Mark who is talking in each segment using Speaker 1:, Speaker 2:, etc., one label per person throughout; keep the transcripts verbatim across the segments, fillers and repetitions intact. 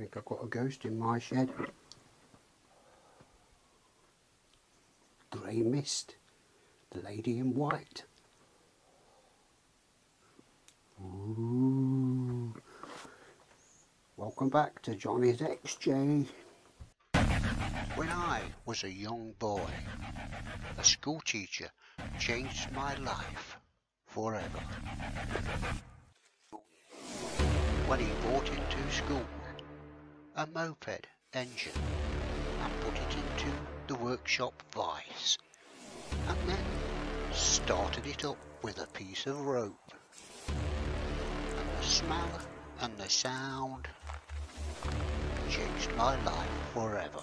Speaker 1: think I've got a ghost in my shed. Grey mist, the lady in white. Ooh. Welcome back to Johnny's X J.
Speaker 2: When I was a young boy, a school teacher changed my life forever. When he brought into school a moped engine and put it into the workshop vice, and then started it up with a piece of rope. And the smell and the sound changed my life forever.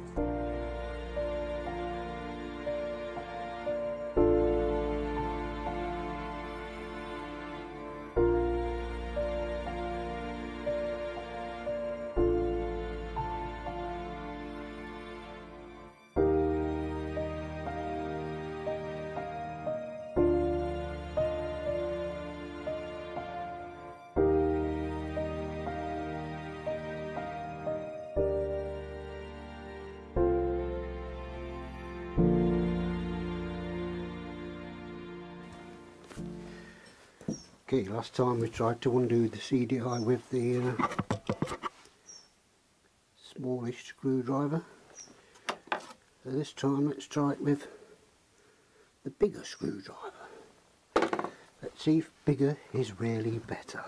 Speaker 1: Okay, last time we tried to undo the C D I with the uh, smallish screwdriver. So this time let's try it with the bigger screwdriver. Let's see if bigger is really better.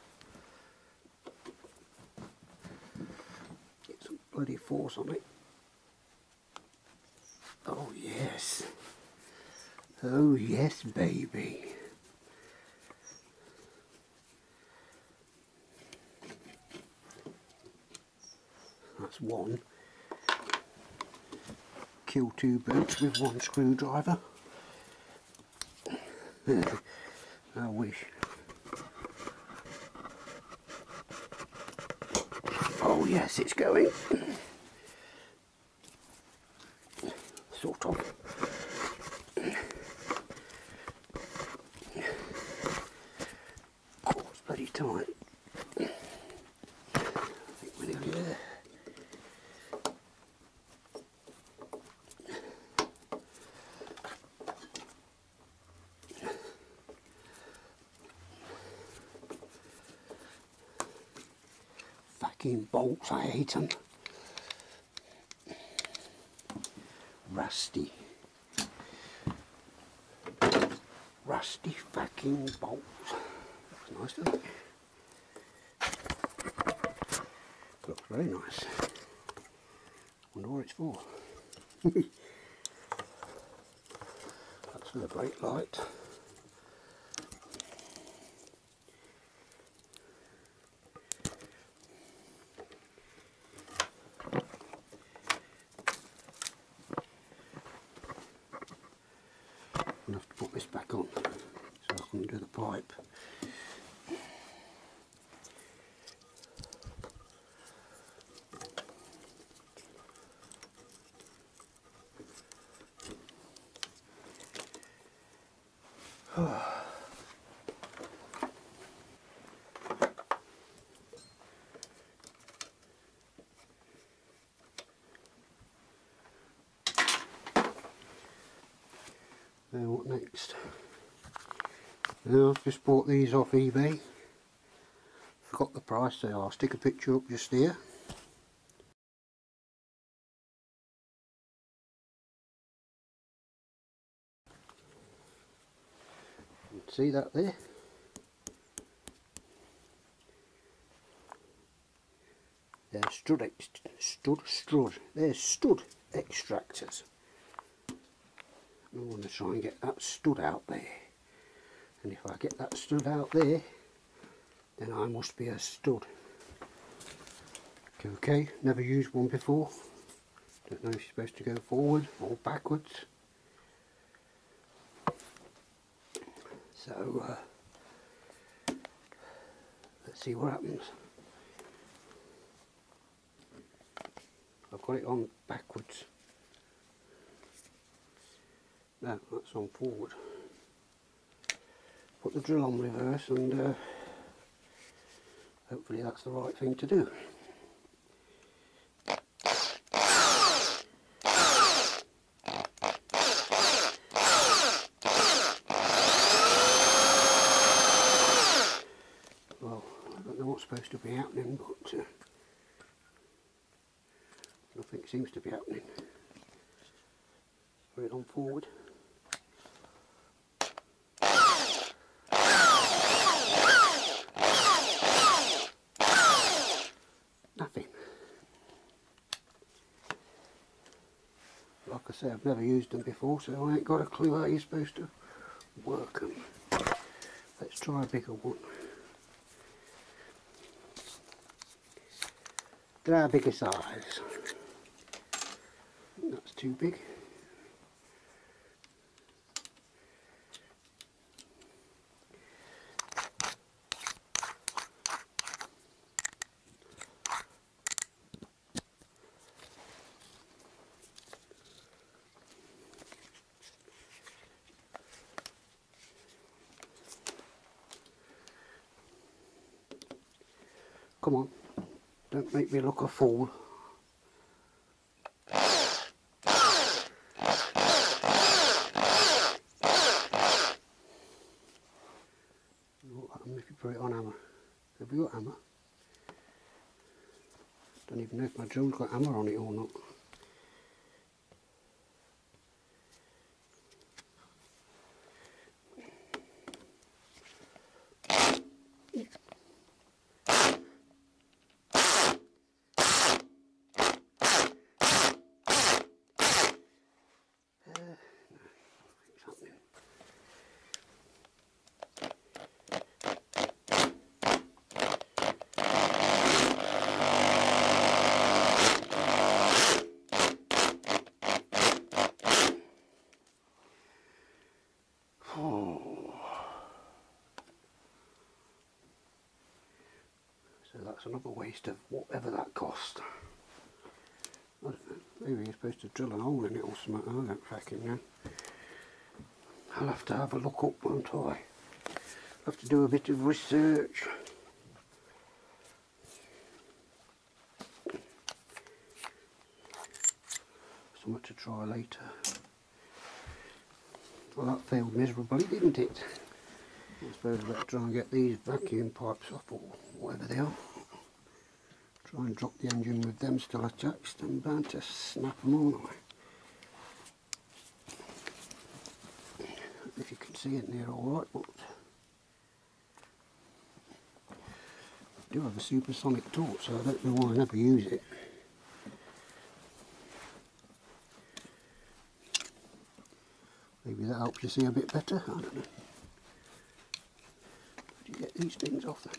Speaker 1: Get some bloody force on it. Oh yes. Oh yes, baby. That's one. Kill two birds with one screwdriver. I wish. Oh yes, it's going. Sort of. Oh, it's bloody tight. I think we're nearly there. Fucking bolts, I hate them. Rusty. Rusty fucking bolts. That's nice, doesn't it? Looks very nice. Wonder what it's for. That's for the brake light. I'm going to have to put this back on so I can do the pipe. Now what next? Now I've just bought these off eBay. Forgot the price, so I'll stick a picture up just here. See that there? They're stud, ex stud, stud, they're stud extractors. I want to try and get that stud out there. And if I get that stud out there, then I must be a stud. Okay, never used one before. Don't know if you're supposed to go forward or backwards. So, uh, let's see what happens. I've got it on backwards. No, that's on forward. Put the drill on reverse and uh, hopefully that's the right thing to do. supposed to be happening, but uh, nothing seems to be happening. Put it on forward. Nothing. Like I say, I've never used them before, so I ain't got a clue how you're supposed to work them. Let's try a bigger one. Try a bigger size. That's too big. Come on, don't make me look a fool. What happens if you put it on hammer? Have you got hammer? Don't even know if my drill's got hammer on it or not. So that's another waste of whatever that cost. I don't know, maybe you're supposed to drill a hole in it or something, I don't fucking know. I'll have to have a look up, won't I? I'll have to do a bit of research. Something to try later. Well, that failed miserably, didn't it? I suppose let's try and get these vacuum pipes off, or whatever they are. Try and drop the engine with them still attached. I'm bound to snap them all away. If you can see it near alright, but I do have a supersonic torch, so I don't know why I never use it. Maybe that helps you see a bit better, I don't know. How do you get these things off then?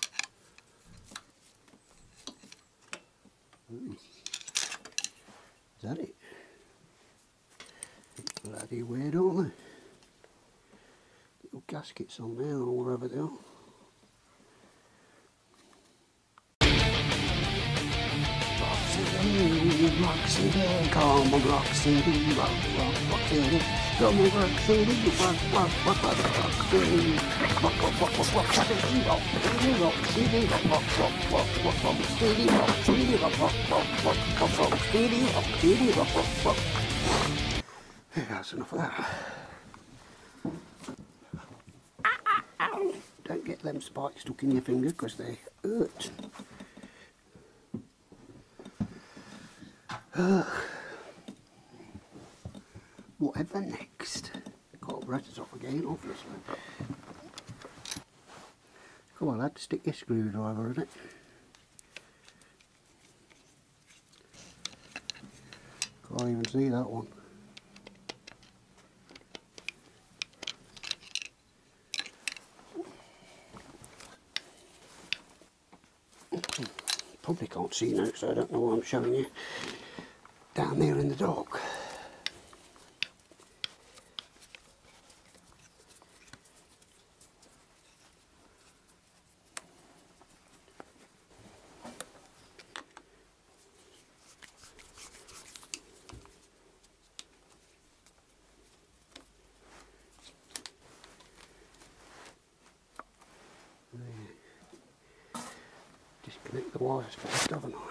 Speaker 1: Ooh. Is that it? Bloody weird, aren't they? Little gaskets on there or wherever they are. Rock City, Rock City, come on Rock City, rock, rock, rock City, come on Rock City, rock, rock, rock, rock, rock City, rock, rock, rock, rock, rock City, rock City, rock City, rock, rock, rock, rock, rock, rock City, rock City, rock, rock, rock, rock, rock, rock City, rock City, rock, rock, rock. Yeah, that's enough of that. Don't get them spikes stuck in your finger because they hurt. Uh, whatever next? Carburetor's off again, obviously. Come on, lad, stick your screwdriver in it. Can't even see that one. Probably can't see now, so I don't know why I'm showing you. Down there in the dark. There. Disconnect the wires first, haven't I?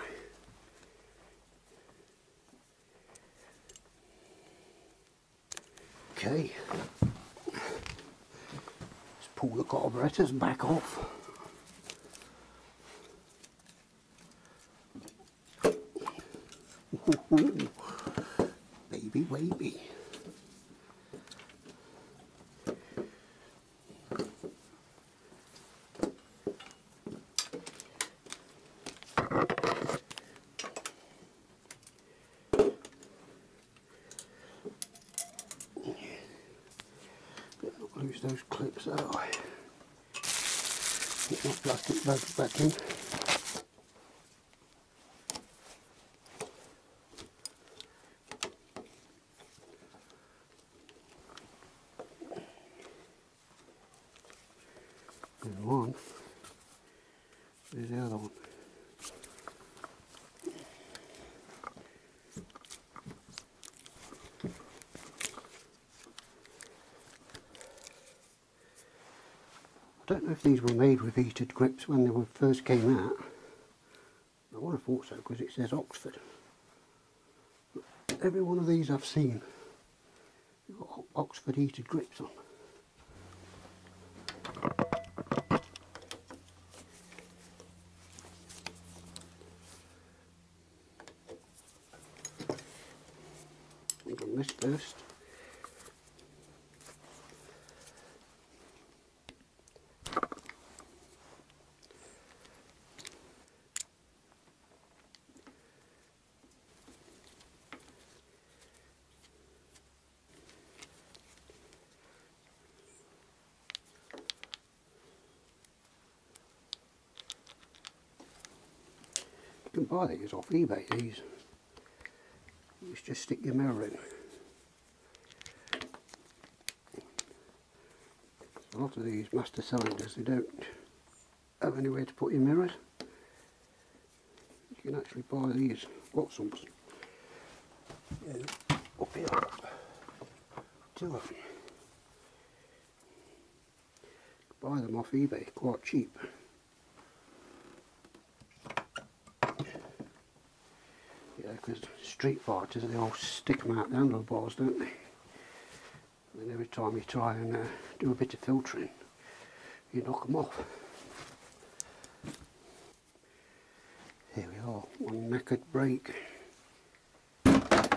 Speaker 1: Okay, let's pull the carburetors back off. Baby wavy. Not lose those clips though. Get my plastic bags back in. And one. There's the other one. I don't know if these were made with heated grips when they were first came out. I would have thought so because it says Oxford. But every one of these I've seen, you've got Oxford heated grips on. I've done this first. You can buy these off eBay, these. You just stick your mirror in. A lot of these master cylinders, they don't have anywhere to put your mirrors. You can actually buy these. Got some yeah, up here. Two of them. Buy them off eBay, quite cheap. Yeah, because street fighters, they all stick them out the handlebars, don't they? And every time you try and uh, do a bit of filtering, you knock them off. Here we are, one knackered brake. I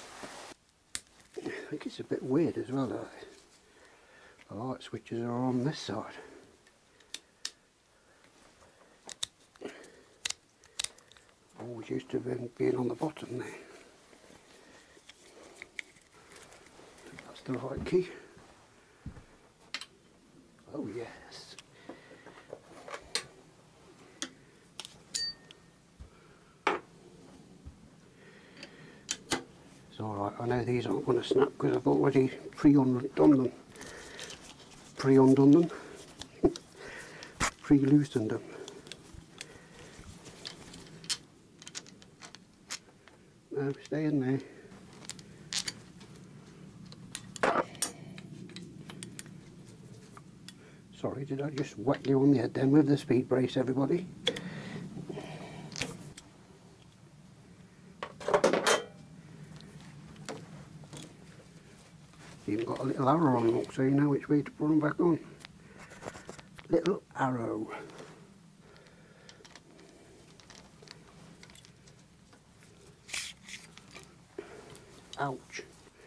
Speaker 1: think it's a bit weird as well, though. The light switches are on this side. Always used to be being on the bottom there. That's the right key. Oh yes. It's alright, I know these aren't going to snap because I've already pre-undone them. Pre-undone them. Pre-loosened them. No, stay in there. Sorry, did I just whack you on the head then with the speed brace, everybody? Even got a little arrow on them, so you know which way to put them back on. Little arrow. Ouch.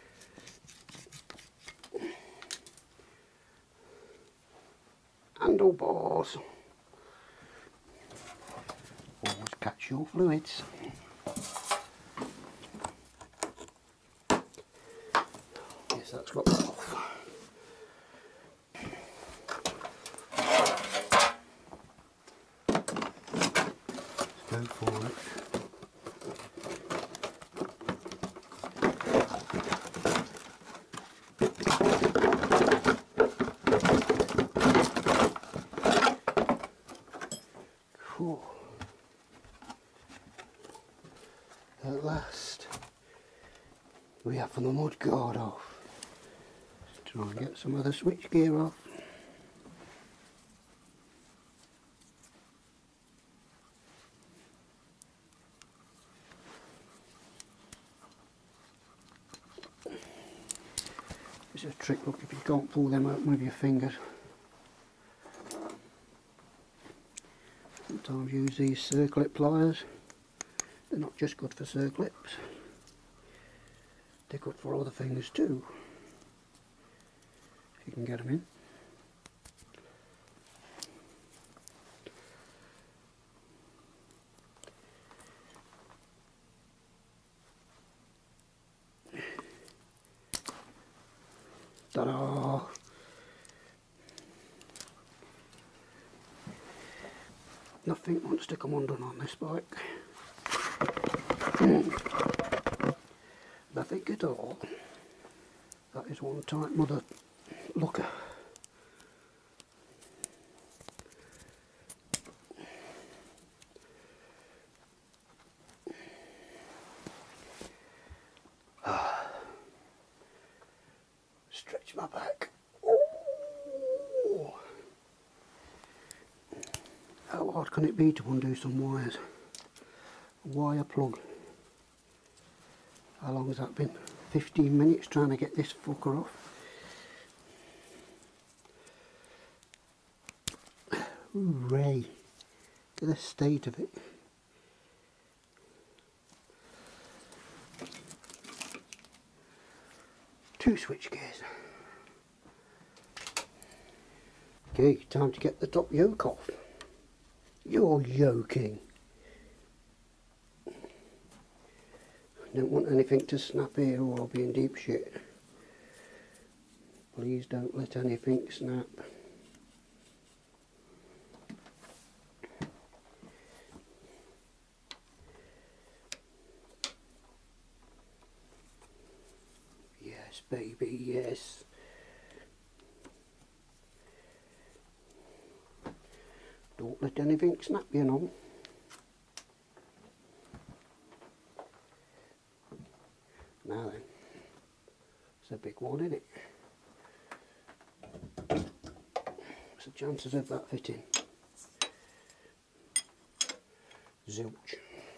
Speaker 1: Handlebars. Always catch your fluids. Yes, that's got that off. Let's go for it. At last, we have the mud guard off. Let's try and get some of the switch gear off. It's a trick, look, if you can't pull them open with your fingers. Sometimes use these circlip pliers. They're not just good for circlips, they're good for other things too, if you can get them in. Ta-da! Nothing wants to come undone on this bike. Nothing at all. That is one tight mother looker. Stretch my back. Ooh. How hard can it be to undo some wires? A wire plug. How long has that been? fifteen minutes trying to get this fucker off. Hooray! Look at the state of it. Two switch gears. Okay, time to get the top yoke off. You're yoking. Don't want anything to snap here or I'll be in deep shit. Please don't let anything snap. Yes, baby, yes. Don't let anything snap, you know. Now then, it's a big one, isn't it? What's the chances of that fitting? Zilch.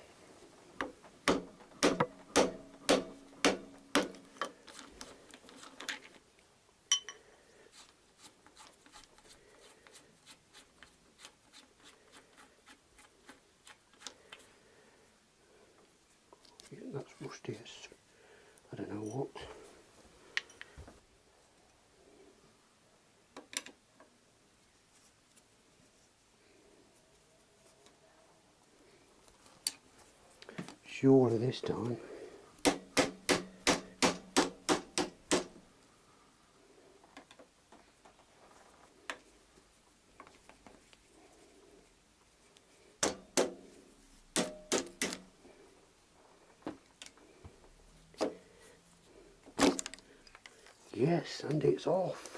Speaker 1: Yeah, that's rusty as I don't know what. Surely this time. Yes, and it's off.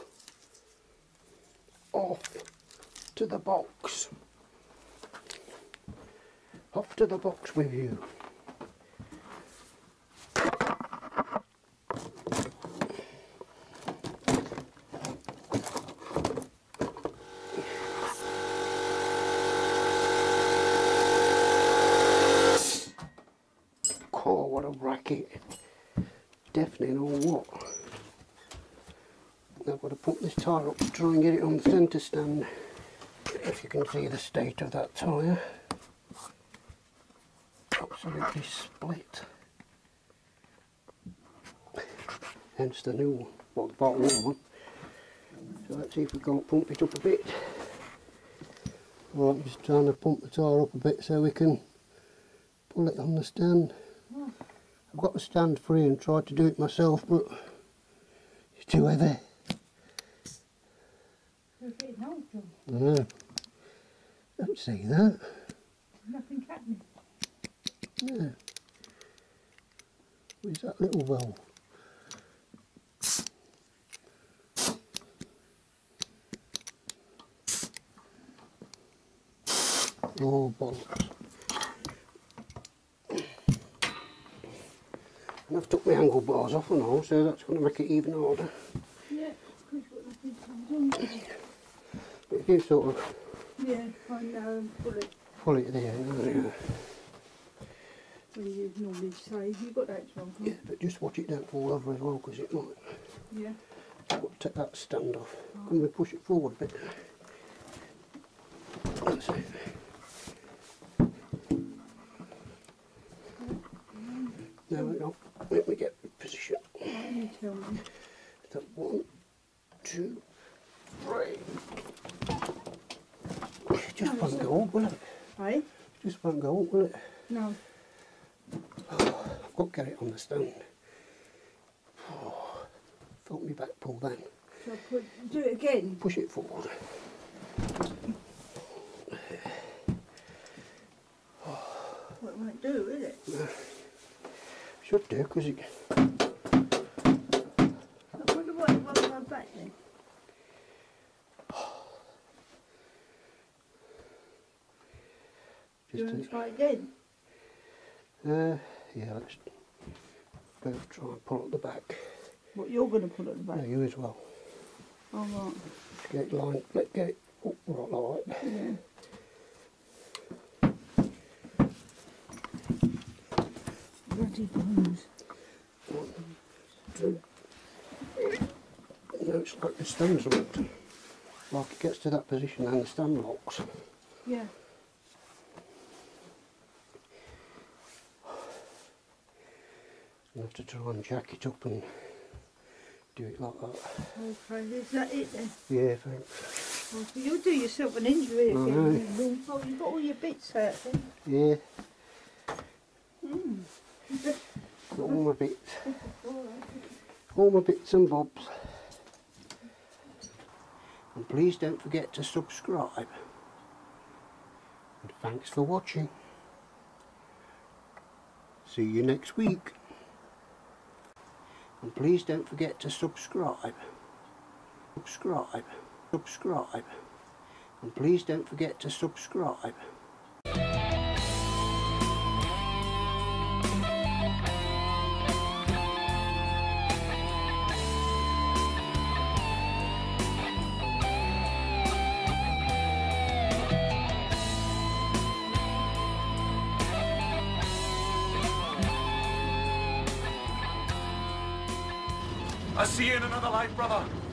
Speaker 1: Off to the box. Off to the box with you. Oh, what a racket. Definitely know what. I've got to put this tyre up to try and get it on the centre stand. If you can see the state of that tyre. Absolutely split. Hence the new one, well the bottom one. So let's see if we can't pump it up a bit. Well, I'm just trying to pump the tyre up a bit so we can pull it on the stand. I've got the stand free and tried to do it myself, but it's too heavy. I know. Don't say that.
Speaker 3: Nothing happening.
Speaker 1: Yeah. Where's that little valve? Oh, bollocks. And I've took my angle bars off and all, so that's going to make it even harder.
Speaker 3: Yeah, because you've got nothing to do.
Speaker 1: But if you sort of
Speaker 3: Yeah, I know, pull it.
Speaker 1: pull it there, yeah.
Speaker 3: When you normally say, you've got that wrong.
Speaker 1: Yeah, but just watch it don't fall over as well, because it might.
Speaker 3: Yeah.
Speaker 1: I've got to take that stand off. Can we push it forward a bit? That's it. No, no, let me get the position.
Speaker 3: Right, you tell me.
Speaker 1: So one, two, three. It just
Speaker 3: No,
Speaker 1: won't
Speaker 3: it's
Speaker 1: go up, will it?
Speaker 3: Eh?
Speaker 1: It just won't go up, will it?
Speaker 3: No.
Speaker 1: I've got to get it on the stand. Felt me back pull then.
Speaker 3: Shall I put, do it again?
Speaker 1: Push it forward.
Speaker 3: What it won't do, will it?
Speaker 1: Should do, because it...
Speaker 3: I wonder what it won't go back then. Do you
Speaker 1: Just
Speaker 3: want to
Speaker 1: a,
Speaker 3: try again?
Speaker 1: uh, yeah, let's both try and pull at the back.
Speaker 3: What, you're going to put at the
Speaker 1: No,
Speaker 3: back?
Speaker 1: you as well.
Speaker 3: Oh, right.
Speaker 1: Just get it lined, let get it up right like that.
Speaker 3: Yeah. Bloody bones.
Speaker 1: One, two. No, it's like the stand's locked. Like it gets to that position and the stand locks.
Speaker 3: Yeah.
Speaker 1: You have to try and jack it up and do it like that.
Speaker 3: Okay, is that it then?
Speaker 1: Yeah, thanks.
Speaker 3: Oh, so you'll do yourself an injury
Speaker 1: I
Speaker 3: again.
Speaker 1: know.
Speaker 3: Oh, you've got all your bits out then.
Speaker 1: Yeah,
Speaker 3: Mm.
Speaker 1: got all my bits. All my bits and bobs. And please don't forget to subscribe. And thanks for watching. See you next week. And please don't forget to subscribe. Subscribe. Subscribe. And please don't forget to subscribe.
Speaker 4: I'll see you in another life, brother.